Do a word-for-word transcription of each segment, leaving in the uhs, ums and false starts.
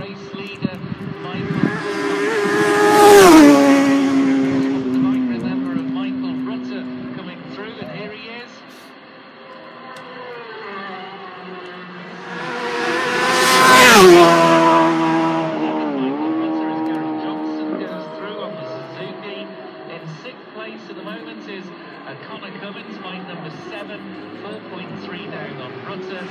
race leader, Michael. You might remember of Michael Rutter coming through, and here he is. At the moment is uh, Connor Cummins, bike number seven, four point three down on Rutter.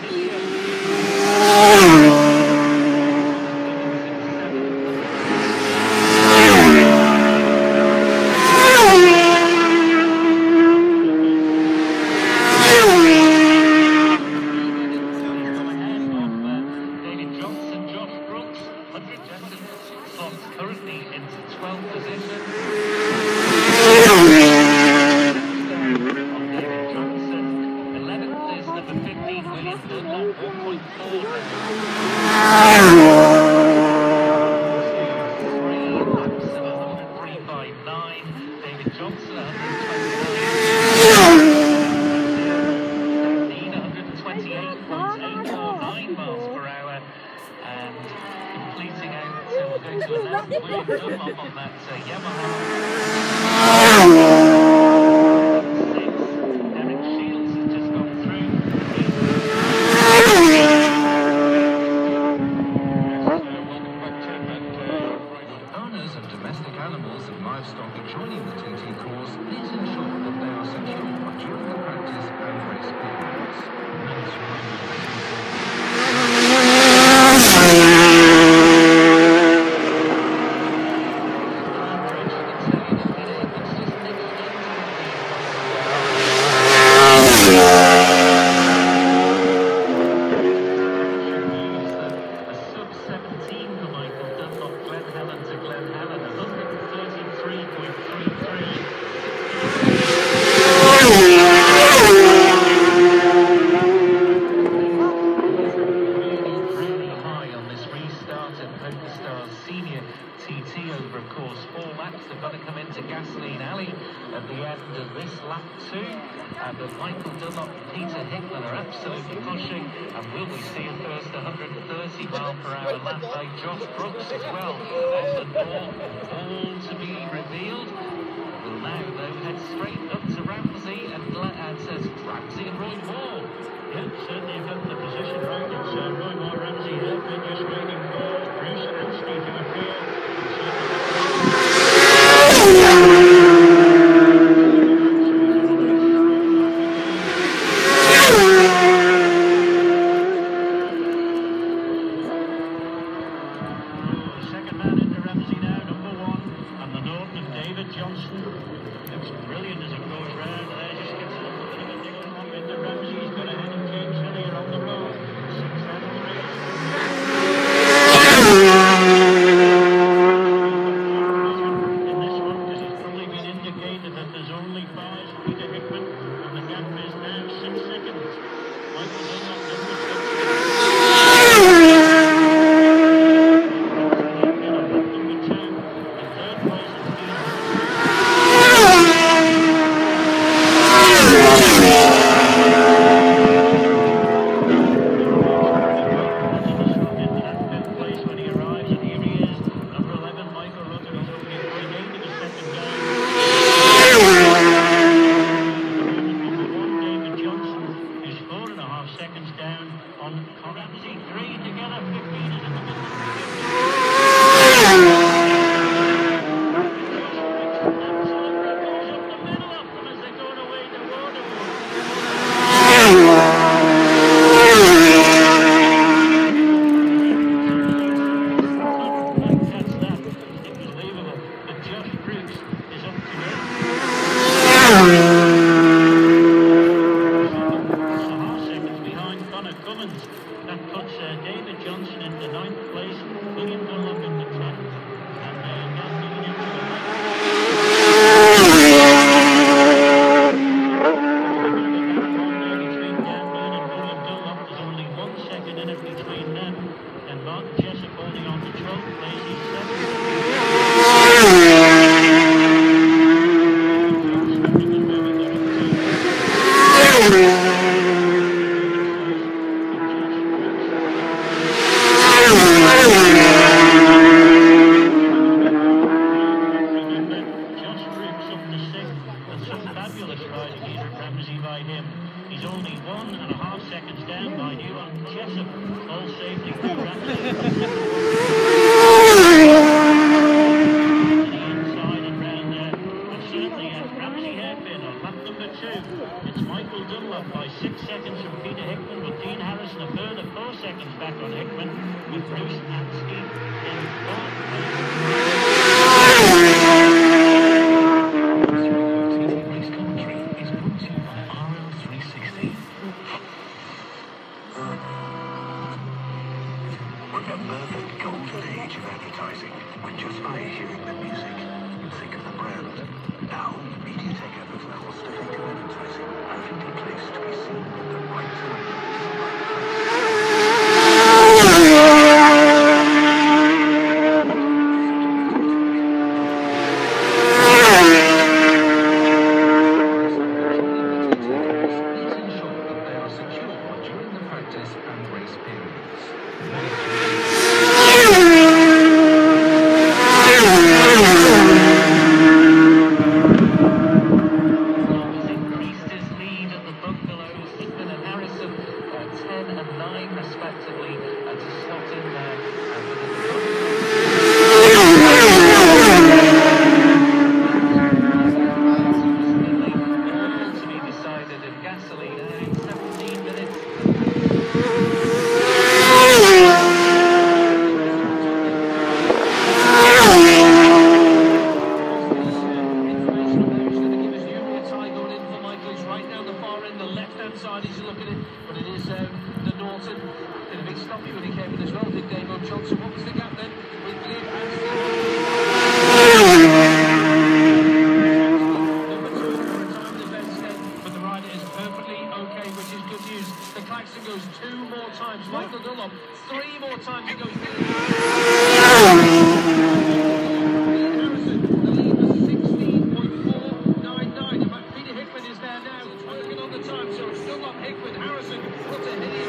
David Johnson, Josh Brooks, one hundred slots currently into twelfth position. Dunlop, one point four. Three laps of one hundred three point five nine. David Johnson, one hundred twenty-eight point eight four nine miles per hour. And completing out, so we're going to announce William Dunlop on that uh, Yamaha. Animals and livestock joining the T T course, please ensure that they are secure during the practice and race periods. A sub seventeen for Michael Dunlop, Glen Helen to Glen Helen. three point three three. Really high on this restart and PokerStars Senior T T over, of course, four laps. They've got to come into Gasoline Alley at the end of this lap two. Uh, but Michael Dunlop and Peter Hickman are absolutely pushing. And will we see a first one hundred thirty mile per hour lap by Josh Brooks as well? And the north, all to be revealed. Will now, though, head straight up to Ramsey and, and says Ramsey and Roy Moore. Yeah, certainly you've got the position right. It's uh, Roy Moore, Ramsey Hill, then just waiting for Bruce and Steve to appear. Second man into Ramsey now, number one, and the Norton of David Johnson. Looks brilliant as it goes round. There just gets a little bit of a niggle up into Ramsey. He's got ahead of James Hillier on the road. Six out of three. In this one, because it's probably been indicated that there's only five for Peter Hickman, and the gap is now six seconds. Michael Dunlop number six. Seconds down on Ramsey, three together, fifteen is in the middle. That puts uh, David Johnson into ninth place, William and a half seconds down by you on Jessup. All safety through Ramsey. Inside and round there. And certainly a Ramsey hairpin on lap number two. It's Michael Dunlop by six seconds from Peter Hickman, with Dean Harrison a further four seconds back on Hickman, with Bruce Ansky in fourth place. Race commentary is brought to you by R L three sixty. Remember the golden age of advertising, when just by hearing the music, you think of the brand. Now, MediaTek adverts are cost-effective advertising, perfectly placed to be seen at the right time. Michael Dunlop, three more times he goes. Harrison, the lead was sixteen point four nine nine. In fact, Peter Hickman is there now, working on the time. So it's Dunlop, Hickman, Harrison, what's a hit?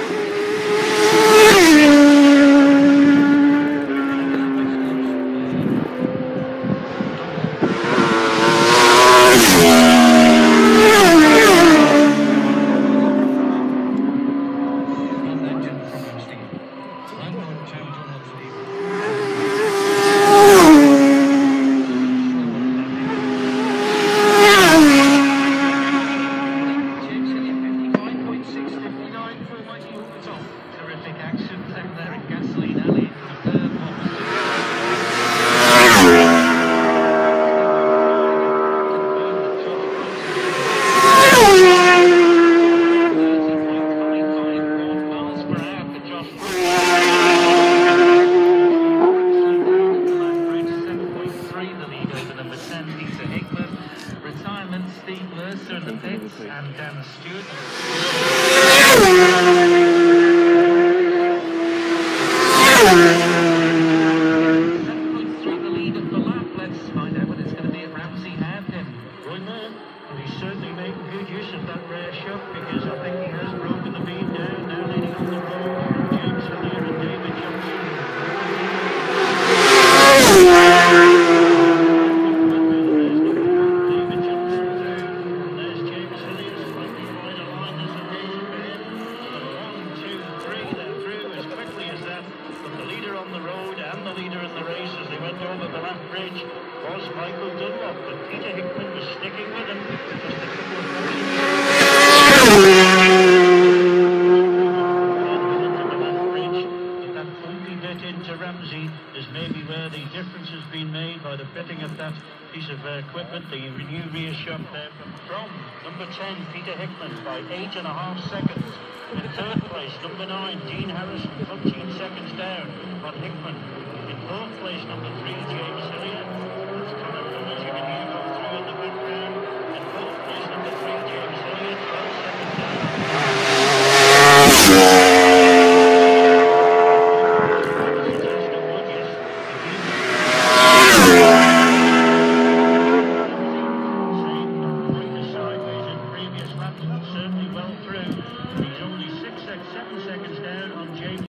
Peter Hickman by eight and a half seconds. In third place, number nine, Dean Harrison, fourteen seconds down on Hickman. In fourth place, number three, James Hillier.